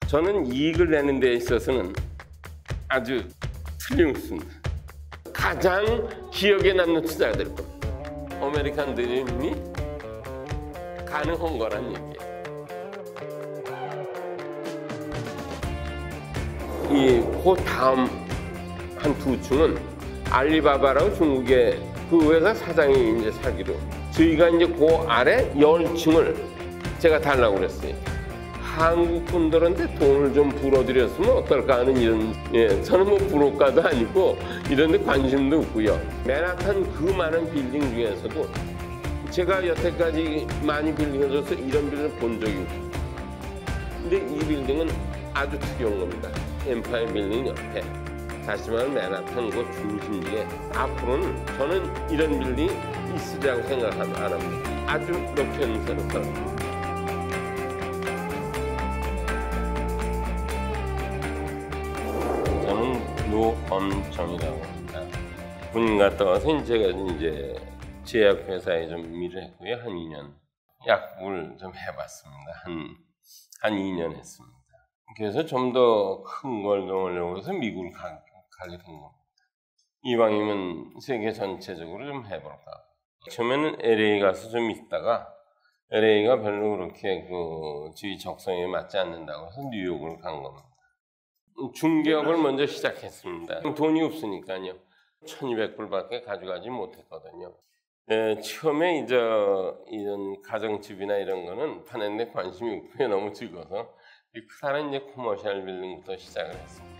저는 이익을 내는 데 있어서는 아주 틀림없습니다. 가장 기억에 남는 투자가 될 겁니다. 아메리칸 드림이 가능한 거란 얘기예요. 그 다음 한 두 층은 알리바바라고 중국의 그 회사 사장이 이제 사기로 저희가 이제 그 아래 10층을 제가 달라고 그랬어요. 한국 분들한테 돈을 좀 불어드렸으면 어떨까 하는 이런, 저는 뭐 부록가도 아니고 이런 데 관심도 없고요. 맨하탄 그 많은 빌딩 중에서도 제가 여태까지 많이 빌딩을 줘서 이런 빌딩을 본 적이 없어요. 근데 이 빌딩은 아주 특이한 겁니다. 엠파이어 빌딩 옆에. 다시 말하면 맨하탄 그 중심지에 앞으로는 저는 이런 빌딩이 있으리라고 생각 안 합니다. 아주 럭셔리스럽습니다. 저는 노엄정이라고 합니다. 군 갔다 와서 제가 이제 제약회사에 좀 일을 했고요. 한 2년. 약국을 좀 해봤습니다. 한 2년 했습니다. 그래서 좀 더 큰 걸 넣으려고 해서 미국을 가게 된 겁니다. 이왕이면 세계 전체적으로 좀 해볼까. 처음에는 LA 가서 좀 있다가 LA가 별로 그렇게 저희 적성에 맞지 않는다고 해서 뉴욕을 간 겁니다. 중개업을 먼저 시작했습니다. 돈이 없으니까요. 1200불밖에 가져가지 못했거든요. 처음에 이런 가정집이나 이런 거는 파는데 관심이 없고요. 너무 적어서 그다음에 이제 커머셜 빌딩부터 시작을 했습니다.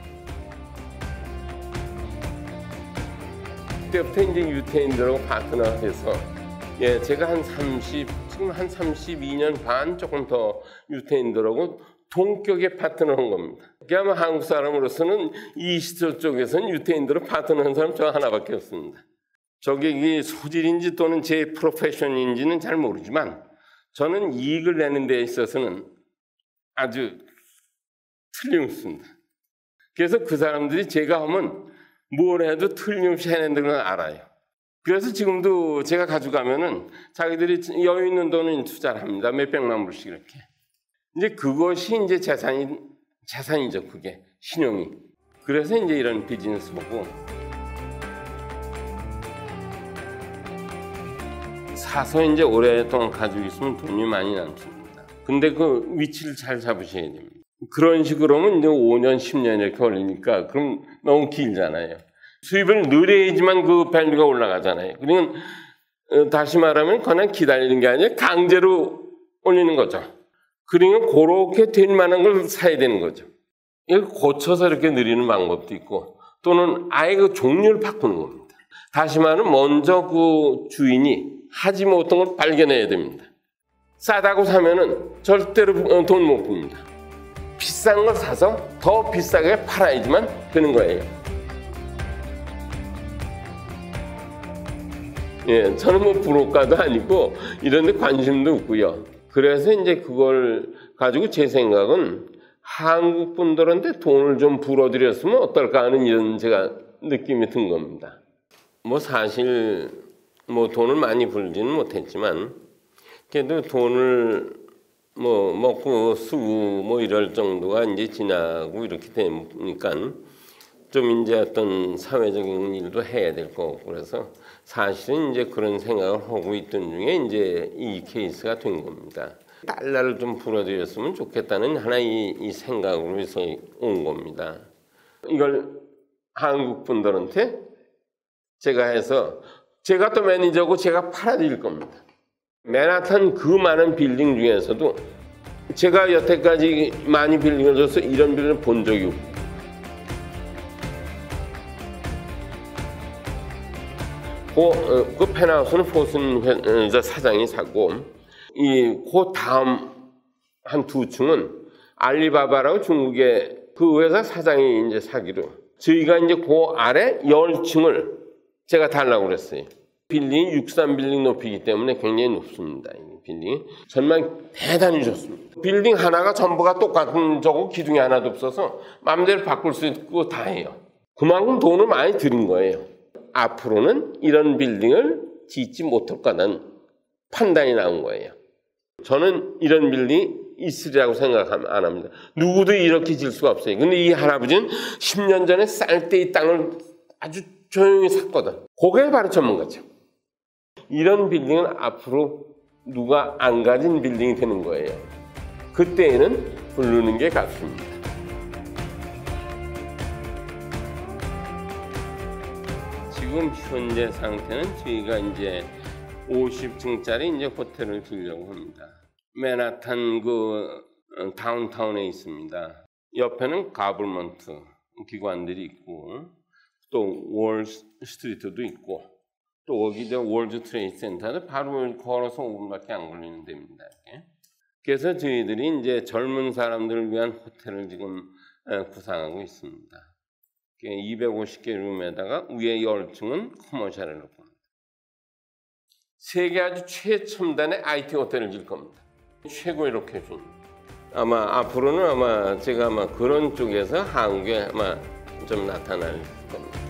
그때부터 이제 유태인들하고 파트너해서 제가 지금 한 32년 반 조금 더 유태인들하고 동격의 파트너한 겁니다. 아마 한국 사람으로서는 이 시절 쪽에서는 유태인들을 파트너한 사람 저 하나밖에 없습니다. 저게 소질인지 또는 제 프로페션인지는 잘 모르지만 저는 이익을 내는 데 있어서는 아주 틀림없습니다. 그래서 그 사람들이 제가 하면 뭘 해도 틀림없이 해낸다는 걸 알아요. 그래서 지금도 제가 가져가면은 자기들이 여유 있는 돈은 투자를 합니다. 몇백만 불씩 이렇게. 이제 그것이 이제 재산이죠. 그게 신용이. 그래서 이제 이런 비즈니스 보고 사서 이제 오랫동안 가지고 있으면 돈이 많이 남습니다. 근데 그 위치를 잘 잡으셔야 됩니다. 그런 식으로 하면 이제 5년, 10년 이렇게 걸리니까 그럼 너무 길잖아요. 수입을 늘려야지만 그 밸류가 올라가잖아요. 그러면 다시 말하면 그냥 기다리는 게 아니라 강제로 올리는 거죠. 그러면 그렇게 될 만한 걸 사야 되는 거죠. 이걸 고쳐서 이렇게 늘리는 방법도 있고 또는 아예 그 종류를 바꾸는 겁니다. 다시 말하면 먼저 그 주인이 하지 못한 걸 발견해야 됩니다. 싸다고 사면은 절대로 돈 못 봅니다. 비싼 걸 사서 더 비싸게 팔아야지만 되는 거예요. 저는 뭐 부록가도 아니고 이런 데 관심도 없고요. 그래서 이제 그걸 가지고 제 생각은 한국 분들한테 돈을 좀 불어드렸으면 어떨까 하는 이런 제가 느낌이 든 겁니다. 뭐 사실 뭐 돈을 많이 벌지는 못했지만 그래도 돈을 뭐 먹고 쓰고 뭐 이럴 정도가 이제 지나고 이렇게 되니까 좀 이제 어떤 사회적인 일도 해야 될 거고 그래서 사실은 이제 그런 생각을 하고 있던 중에 이제 이 케이스가 된 겁니다. 달러를 좀 불어드렸으면 좋겠다는 하나의 이 생각으로 해서 온 겁니다. 이걸 한국 분들한테 제가 해서 제가 또 매니저고 제가 팔아드릴 겁니다. 맨하탄 그 많은 빌딩 중에서도 제가 여태까지 많이 빌딩을 줘서 이런 빌딩을 본 적이 없고 그 펜하우스는 포슨 사장이 사고 그 다음 한 두 층은 알리바바라고 중국의 그 회사 사장이 이제 사기로 저희가 이제 그 아래 10층을 제가 달라고 그랬어요. 빌딩이 63빌딩 높이기 때문에 굉장히 높습니다. 이 빌딩이 전망이 대단히 좋습니다. 빌딩 하나가 전부가 똑같은 저거 기둥이 하나도 없어서 마음대로 바꿀 수 있고 다 해요. 그만큼 돈을 많이 들인 거예요. 앞으로는 이런 빌딩을 짓지 못할 거라는 판단이 나온 거예요. 저는 이런 빌딩이 있으리라고 생각 안 합니다. 누구도 이렇게 질 수가 없어요. 근데 이 할아버지는 10년 전에 쌀 때 이 땅을 아주 조용히 샀거든. 그게 바로 전문가죠. 이런 빌딩은 앞으로 누가 안 가진 빌딩이 되는 거예요. 그때에는 부르는 게 값입니다. 지금 현재 상태는 저희가 이제 50층짜리 이제 호텔을 주려고 합니다. 맨하탄 그 다운타운에 있습니다. 옆에는 가버먼트 기관들이 있고 또 월스트리트도 있고 또 여기 월드 트레이드 센터도 바로 걸어서 5분밖에 안 걸리는 데입니다. 이렇게. 그래서 저희들이 이제 젊은 사람들을 위한 호텔을 지금 구상하고 있습니다. 250개 룸에다가 위에 10층은 커머셜을 놓고 세계 아주 최첨단의 IT 호텔을 질 겁니다. 최고의 로케이션. 아마 앞으로는 제가 그런 쪽에서 한국에 좀 나타날 겁니다.